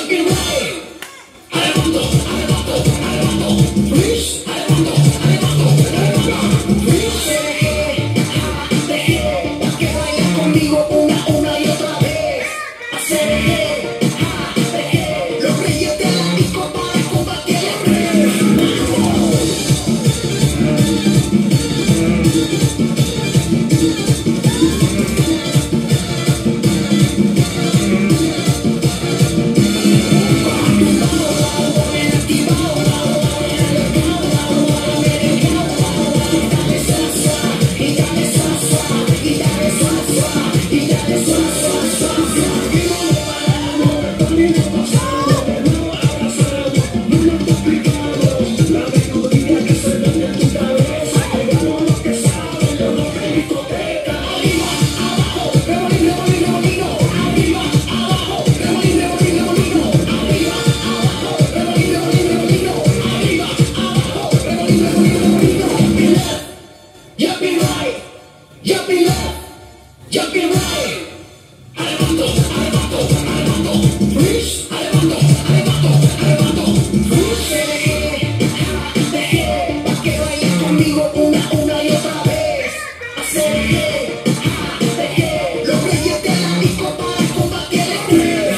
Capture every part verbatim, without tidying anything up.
jumping right. Alejandro, Alejandro, Alejandro, freeze. Alejandro, Alejandro, Alejandro, freeze. Dejé, dejé, pa' que vayas conmigo una, una y otra vez. Hacer dejé, dejé, los reyes de la disco para combatir el estrés. Jumping right, jumping left, jumping right. Alejandro, Alejandro, Alejandro, freeze. Alejandro, Alejandro, Alejandro, freeze. Dejé, dejé, pa' que vayas conmigo una, una y otra vez. Hacer dejé, dejé, los reyes de la disco para combatir el estrés.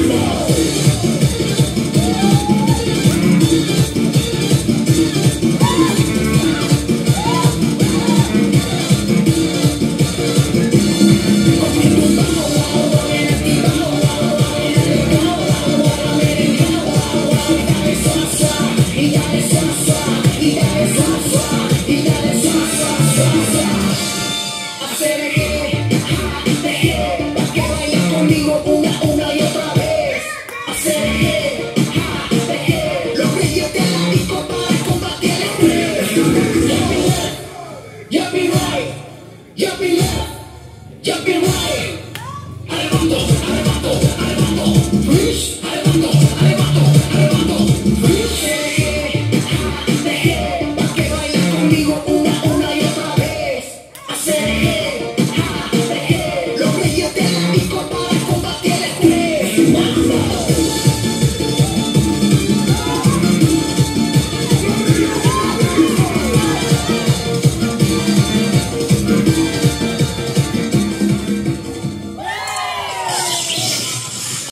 Conmigo una, una y otra vez. Hacer dejé, dejé, los reyes de la disco para combatir el estrés. Jumping left, jumping right, jumping left, jumping right. Alejandro, Alejandro.